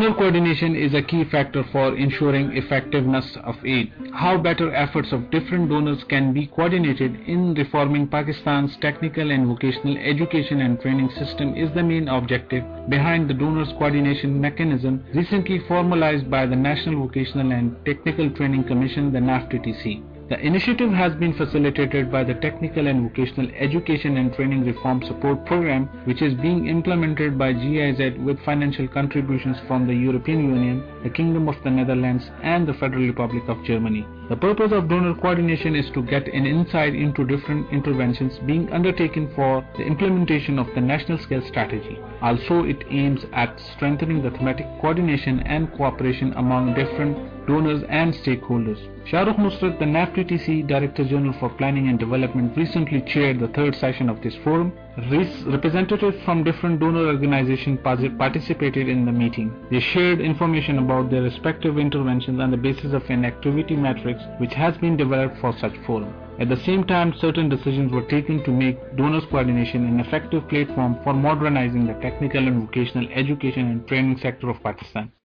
Donor coordination is a key factor for ensuring effectiveness of aid. How better efforts of different donors can be coordinated in reforming Pakistan's technical and vocational education and training system is the main objective behind the Donors Coordination Mechanism recently formalized by the National Vocational and Technical Training Commission, the NAFTTC. The initiative has been facilitated by the Technical and Vocational Education and Training Reform Support Program, which is being implemented by GIZ with financial contributions from the European Union, the Kingdom of the Netherlands, and the Federal Republic of Germany. The purpose of donor coordination is to get an insight into different interventions being undertaken for the implementation of the national scale strategy. Also, it aims at strengthening the thematic coordination and cooperation among different donors and stakeholders. Shahrukh Nusrat, the NAFTTC Director General for Planning and Development, recently chaired the third session of this forum. Representatives from different donor organizations participated in the meeting. They shared information about their respective interventions on the basis of an activity matrix which has been developed for such forum. At the same time, certain decisions were taken to make donors coordination an effective platform for modernizing the technical and vocational education and training sector of Pakistan.